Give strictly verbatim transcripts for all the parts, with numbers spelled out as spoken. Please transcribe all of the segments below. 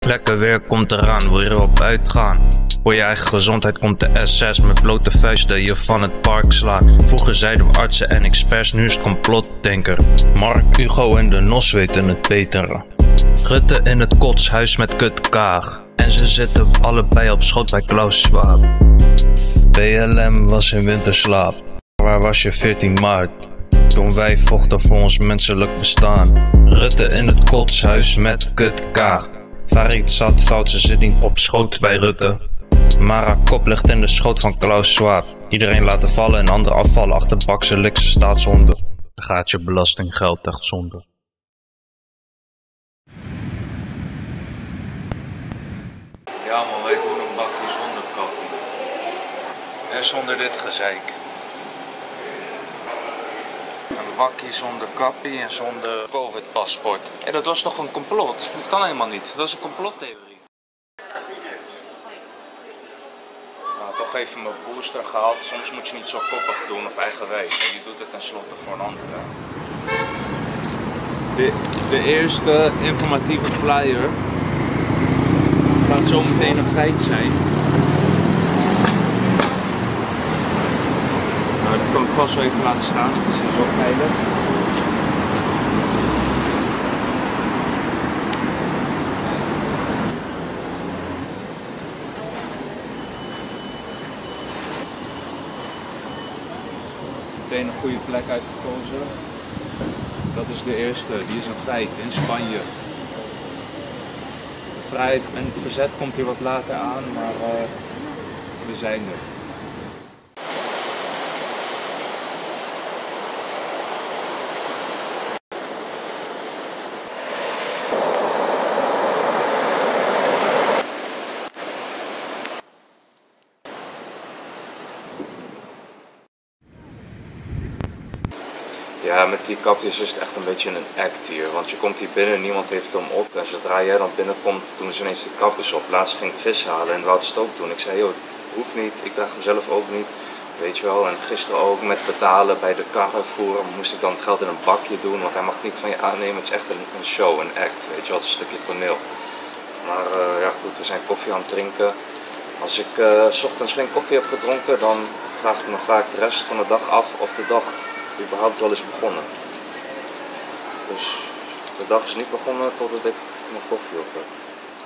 Lekker weer komt eraan, wil je erop uitgaan? Voor je eigen gezondheid komt de S S met blote vuisten je van het park slaat. Vroeger zeiden we artsen en experts, nu is het complotdenker. Mark, Hugo en de Nos weten het beter. Rutte in het kotshuis met Kut Kaag. En ze zitten allebei op schoot bij Klaus Schwab. B L M was in winterslaap. Waar was je veertien maart? Toen wij vochten voor ons menselijk bestaan. Rutte in het kotshuis met Kut Kaag. Farid zat fout, ze zit niet op schoot bij Rutte. Mara kop ligt in de schoot van Klaus Schwab. Iedereen laten vallen en anderen afvallen. Achterbakse likse staatszonde. Dan gaat je belastinggeld echt zonde. Ja man, wij doen een bakje zonder kappie. En zonder dit gezeik. Een bakje zonder kappie en zonder covid-paspoort. En dat was toch een complot? Dat kan helemaal niet. Dat is een complottheorie. Nou, toch even mijn booster gehaald. Soms moet je niet zo koppig doen op eigen wijs. Je doet het tenslotte voor een ander. De, de eerste informatieve flyer gaat zo meteen een feit zijn. Nou, dat kan ik vast wel even laten staan, het is hier zo veilig. Meteen een goede plek uitgekozen. Dat is de eerste, die is een feit in Spanje. De vrijheid en het verzet komt hier wat later aan, maar uh, we zijn er. Ja, met die kapjes is het echt een beetje een act hier, want je komt hier binnen, niemand heeft hem op en zodra jij dan binnenkomt doen ze ineens de kapjes op. Laatst ging ik vis halen en wou het ook doen. Ik zei, joh, hoeft niet, ik draag hem zelf ook niet, weet je wel. En gisteren ook met betalen bij de Carrefour moest ik dan het geld in een bakje doen, want hij mag niet van je aannemen. Het is echt een, een show, een act, weet je wel, het is een stukje toneel. Maar uh, ja goed, we zijn koffie aan het drinken. Als ik uh, 's ochtends geen koffie heb gedronken, dan vraag ik me vaak de rest van de dag af of de dag überhaupt wel is begonnen. Dus de dag is niet begonnen totdat ik mijn koffie op heb.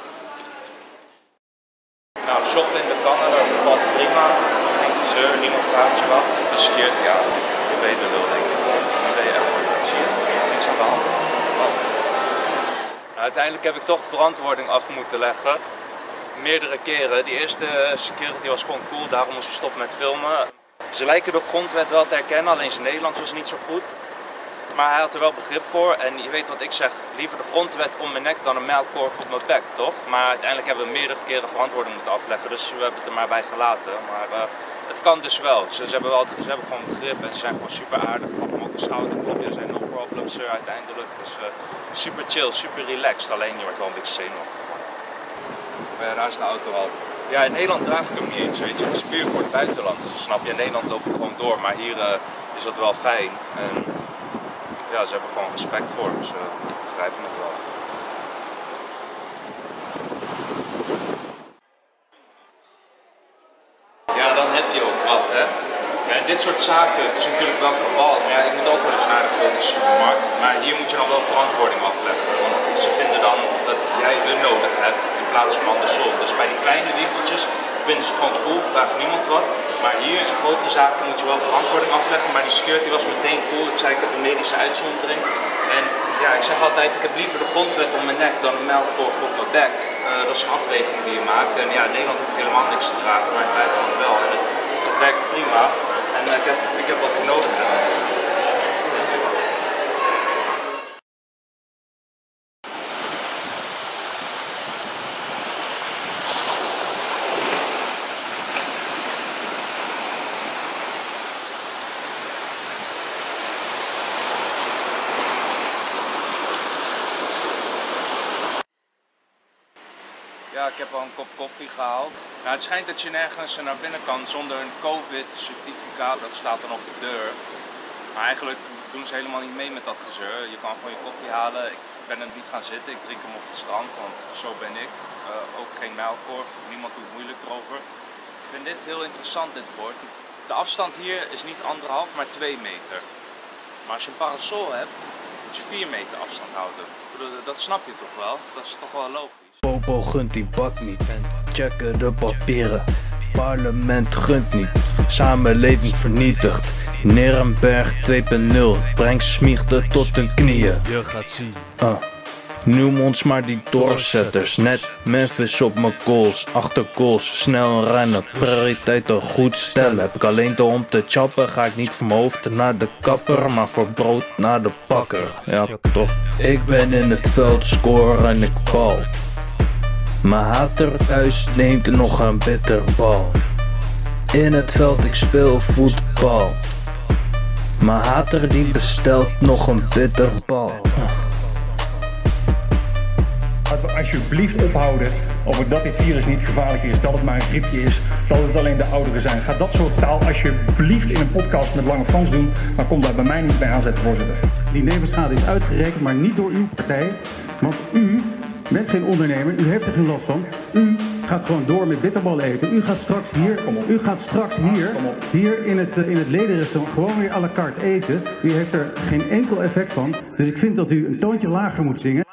Nou, shoppen in de Canada bevalt prima. Geen gezeur, niemand vraagt je wat. Dus keert, ja, je weet het wel denk ik. Dan ben je echt goed. Zie je, niks aan de hand. Oh. Nou, uiteindelijk heb ik toch verantwoording af moeten leggen. Meerdere keren. Die eerste security was gewoon cool, daarom moesten we stoppen met filmen. Ze lijken de grondwet wel te herkennen, alleen zijn Nederlands was niet zo goed. Maar hij had er wel begrip voor en je weet wat ik zeg, liever de grondwet om mijn nek dan een melkkorf op mijn bek, toch? Maar uiteindelijk hebben we meerdere keren verantwoording moeten afleggen, dus we hebben het er maar bij gelaten. Maar uh, het kan dus wel. Ze, ze, hebben wel, ze hebben gewoon begrip en ze zijn gewoon super aardig. Gaf hem ook een schouderklop, ja, zijn no problem sir uiteindelijk. Dus uh, super chill, super relaxed, alleen je wordt wel een beetje zenuwachtig. Ja, daar is de auto al. Ja, in Nederland draag ik hem niet eens, weet je. Het is puur voor het buitenland, snap je. In Nederland loop ik gewoon door, maar hier uh, is dat wel fijn. En ja, ze hebben gewoon respect voor, dus uh, begrijpen het wel. Ja, dan heb je ook wat, hè. Ja, en dit soort zaken, het is natuurlijk wel kabal. Maar ja, ik moet ook wel eens naar de grote supermarkt. Maar hier moet je dan wel verantwoording afleggen. Want ze vinden dan dat jij hun nodig hebt in plaats van andersom. Dus bij die kleine winkeltjes vinden ze het gewoon cool, vraagt niemand wat. Maar hier in grote zaken moet je wel verantwoording afleggen. Maar die security was meteen cool. Ik zei, ik heb een medische uitzondering. En ja, ik zeg altijd, ik heb liever de grondwet om mijn nek dan een melkkorf op mijn bek. Uh, dat is een afweging die je maakt. En ja, in Nederland hoef ik helemaal niks te dragen, maar in het buitenland wel. En het, het werkt prima. En uh, ik, heb, ik heb wat ik nodig heb. Ja, ik heb al een kop koffie gehaald. Nou, het schijnt dat je nergens naar binnen kan zonder een COVID-certificaat. Dat staat dan op de deur. Maar eigenlijk doen ze helemaal niet mee met dat gezeur. Je kan gewoon je koffie halen. Ik ben er niet gaan zitten, ik drink hem op het strand, want zo ben ik. Uh, ook geen muilkorf, niemand doet moeilijk erover. Ik vind dit heel interessant, dit bord. De afstand hier is niet anderhalf, maar twee meter. Maar als je een parasol hebt, moet je vier meter afstand houden. Dat snap je toch wel? Dat is toch wel logisch. Popo gunt die bak niet. Checken de papieren. Parlement gunt niet. Samenleving vernietigd. Nierenberg twee punt nul. Breng smiegde tot hun knieën. Je gaat zien. Uh. Noem ons maar die doorzetters. Net Memphis op mijn goals. Achter goals. Snel rennen. Prioriteiten goed stellen. Heb ik alleen door om te chappen. Ga ik niet voor mijn hoofd naar de kapper. Maar voor brood naar de bakker. Ja toch. Ik ben in het veld. Score en ik bal. Mijn hater thuis neemt nog een bitterbal. In het veld ik speel voetbal. Mijn hater die bestelt nog een bitterbal. Laten we alsjeblieft ophouden over dat dit virus niet gevaarlijk is, dat het maar een griepje is, dat het alleen de ouderen zijn. Ga dat soort taal alsjeblieft in een podcast met Lange Frans doen, maar kom daar bij mij niet bij aanzetten, voorzitter. Die nevenschade is uitgerekend, maar niet door uw partij, want u bent geen ondernemer, u heeft er geen last van. U gaat gewoon door met bitterballen eten. U gaat straks hier, u gaat straks hier, hier in het, in het ledenrestaurant gewoon weer à la carte eten. U heeft er geen enkel effect van, dus ik vind dat u een toontje lager moet zingen.